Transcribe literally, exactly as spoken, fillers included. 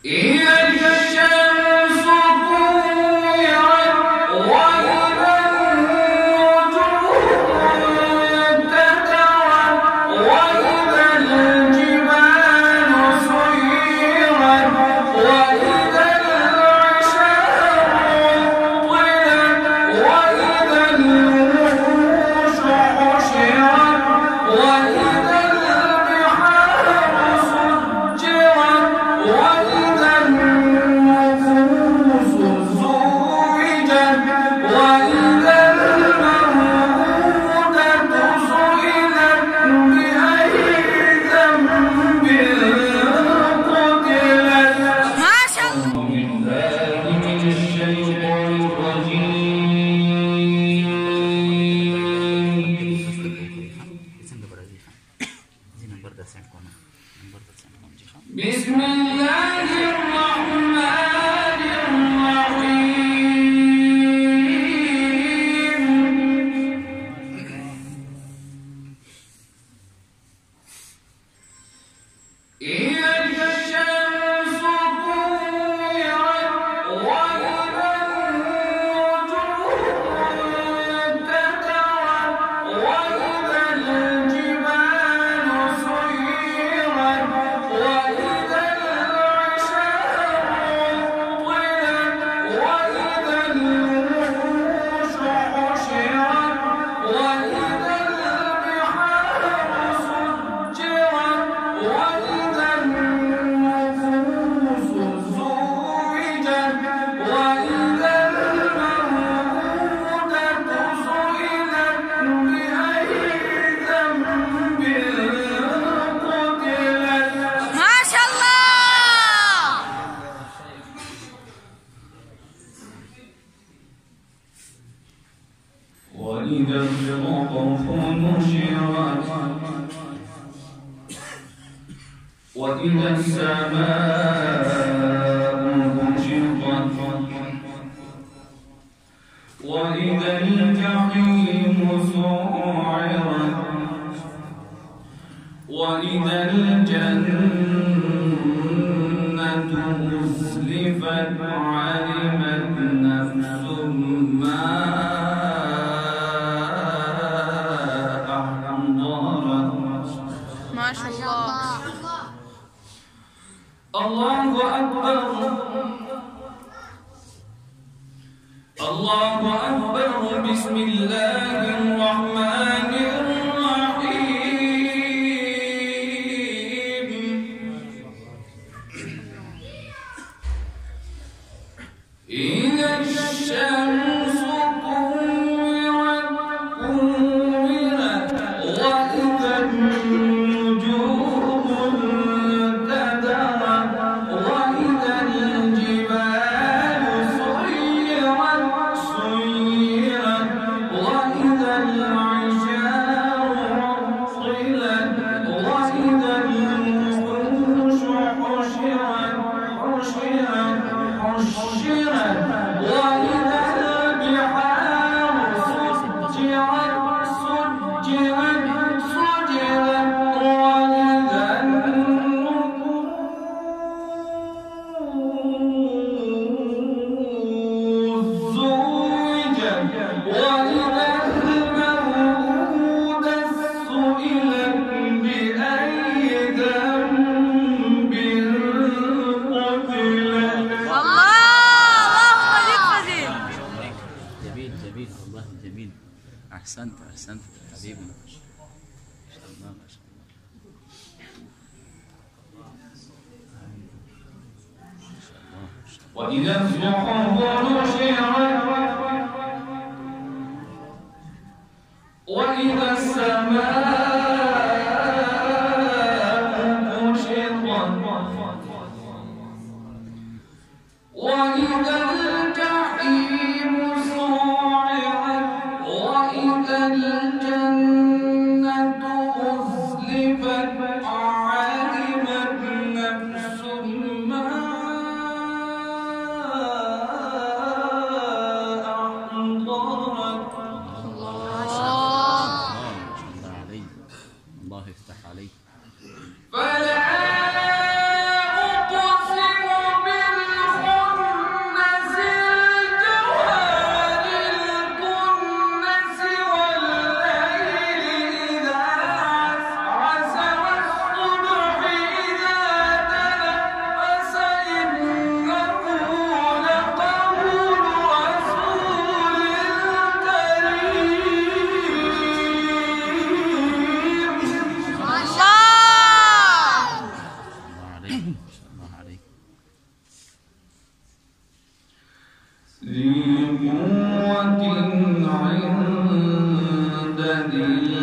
بسم الله الرحمن الرحيم إذا الشمس كورت وإذا النجوم انكدرت وإذا الجبال سيرت وإذا العشار طلت وإذا الوحوش حشرت وإذا البحار سجرت وإذا النفوس زوجت وإذا الموءودة سئلت بأي ذنب قتلت. ما شاء الله. وإذا الصحف نشرت وإذا السماء كشطت وإذا الجحيم سعرت وإذا الجنة أزلفت علمت نفس ما أحضرت. ما شاء الله. الله أكبر الله أكبر. بسم الله الرحمن الرحيم إذا الشمس كورت كورت وإذا النجوم انكدرت وإذا الجبال سيرت سيرت وإذا العشار عطلت وإذا الوحوش حشرت حشرت حشرت وإذا البحار سجرت سجرت سجرت وإذا النفوس زوجت وإذا الموءودة سئلت بأي ذنب قتلت. الله اللهم لك فزيل. جميل جميل والله جميل. أحسنت أحسنت حبيبي. ما شاء الله ما شاء الله. ما شاء الله ما شاء الله. وإذا الصحف نشرت وإذا السماء كشطت وإذا الجحيم سعرت وإذا الجنة أزلفت علمت نفس ما أحضرت. ما شاء الله عليك. الله يفتح عليك. فلا أقسم ما شاء الله عليك. ذي قوة عند ذي